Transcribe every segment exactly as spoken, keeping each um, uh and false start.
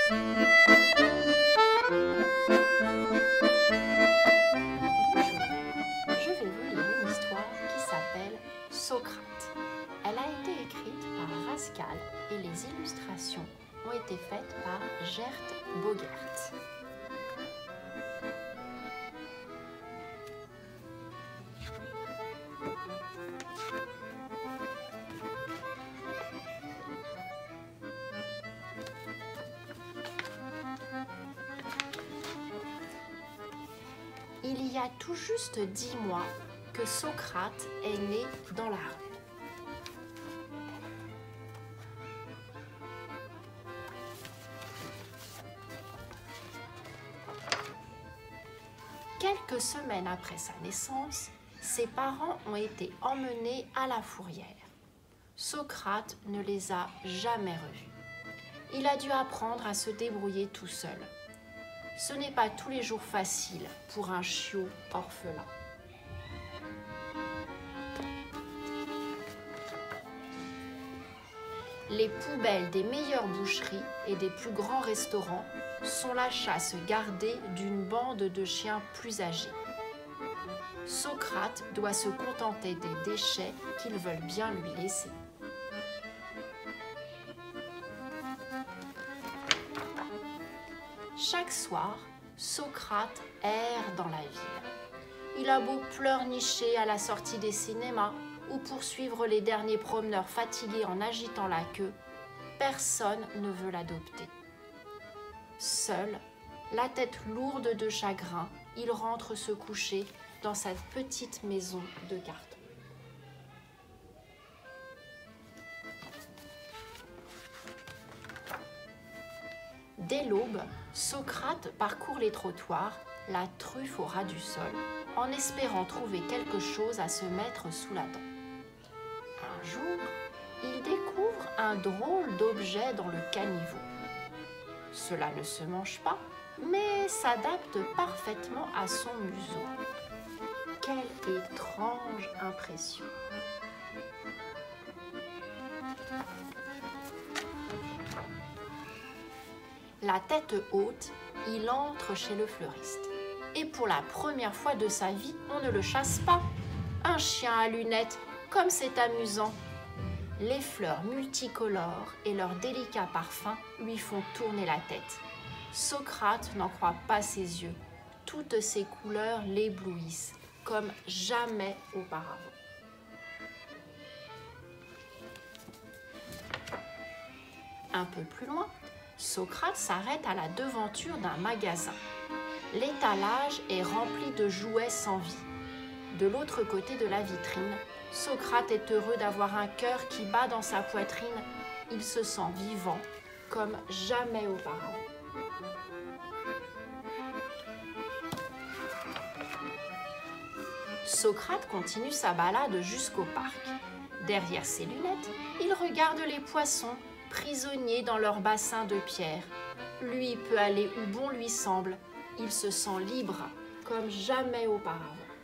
Je vais vous lire une histoire qui s'appelle Socrate. Elle a été écrite par Rascal et les illustrations ont été faites par Gert Bogert. Il y a tout juste dix mois que Socrate est né dans la rue. Quelques semaines après sa naissance, ses parents ont été emmenés à la fourrière. Socrate ne les a jamais revus. Il a dû apprendre à se débrouiller tout seul. Ce n'est pas tous les jours facile pour un chiot orphelin. Les poubelles des meilleures boucheries et des plus grands restaurants sont la chasse gardée d'une bande de chiens plus âgés. Socrate doit se contenter des déchets qu'ils veulent bien lui laisser. Chaque soir, Socrate erre dans la ville. Il a beau pleurnicher à la sortie des cinémas ou poursuivre les derniers promeneurs fatigués en agitant la queue, personne ne veut l'adopter. Seul, la tête lourde de chagrin, il rentre se coucher dans sa petite maison de carton. Dès l'aube, Socrate parcourt les trottoirs, la truffe au ras du sol, en espérant trouver quelque chose à se mettre sous la dent. Un jour, il découvre un drôle d'objet dans le caniveau. Cela ne se mange pas, mais s'adapte parfaitement à son museau. Quelle étrange impression! La tête haute, il entre chez le fleuriste. Et pour la première fois de sa vie, on ne le chasse pas. Un chien à lunettes, comme c'est amusant. Les fleurs multicolores et leurs délicats parfums lui font tourner la tête. Socrate n'en croit pas ses yeux. Toutes ces couleurs l'éblouissent, comme jamais auparavant. Un peu plus loin, Socrate s'arrête à la devanture d'un magasin. L'étalage est rempli de jouets sans vie. De l'autre côté de la vitrine, Socrate est heureux d'avoir un cœur qui bat dans sa poitrine. Il se sent vivant comme jamais auparavant. Socrate continue sa balade jusqu'au parc. Derrière ses lunettes, il regarde les poissons prisonniers dans leur bassin de pierre. Lui peut aller où bon lui semble. Il se sent libre comme jamais auparavant.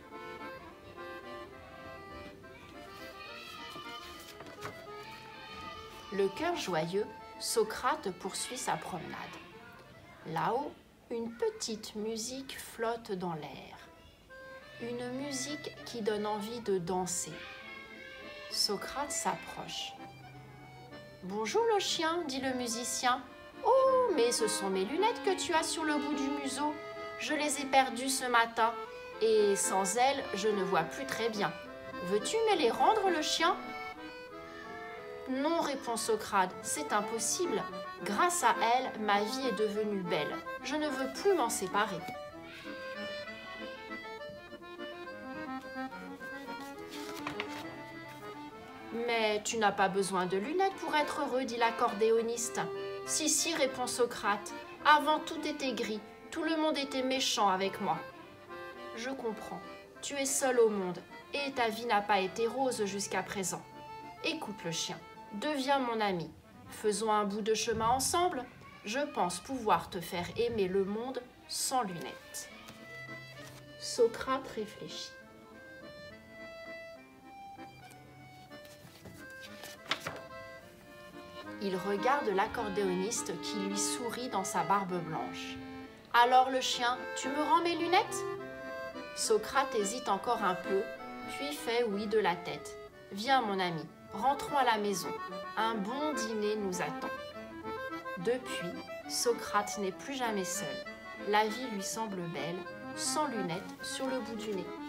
Le cœur joyeux, Socrate poursuit sa promenade. Là-haut, une petite musique flotte dans l'air. Une musique qui donne envie de danser. Socrate s'approche. « Bonjour le chien, dit le musicien. Oh, mais ce sont mes lunettes que tu as sur le bout du museau. Je les ai perdues ce matin et sans elles, je ne vois plus très bien. Veux-tu me les rendre, le chien ?» Non, répond Socrate, c'est impossible. Grâce à elles, ma vie est devenue belle. Je ne veux plus m'en séparer. Mais tu n'as pas besoin de lunettes pour être heureux, dit l'accordéoniste. Si, si, répond Socrate. Avant, tout était gris. Tout le monde était méchant avec moi. Je comprends. Tu es seul au monde et ta vie n'a pas été rose jusqu'à présent. Écoute le chien, deviens mon ami. Faisons un bout de chemin ensemble. Je pense pouvoir te faire aimer le monde sans lunettes. Socrate réfléchit. Il regarde l'accordéoniste qui lui sourit dans sa barbe blanche. « Alors le chien, tu me rends mes lunettes ?» Socrate hésite encore un peu, puis fait oui de la tête. « Viens mon ami, rentrons à la maison. Un bon dîner nous attend. » Depuis, Socrate n'est plus jamais seul. La vie lui semble belle, sans lunettes sur le bout du nez.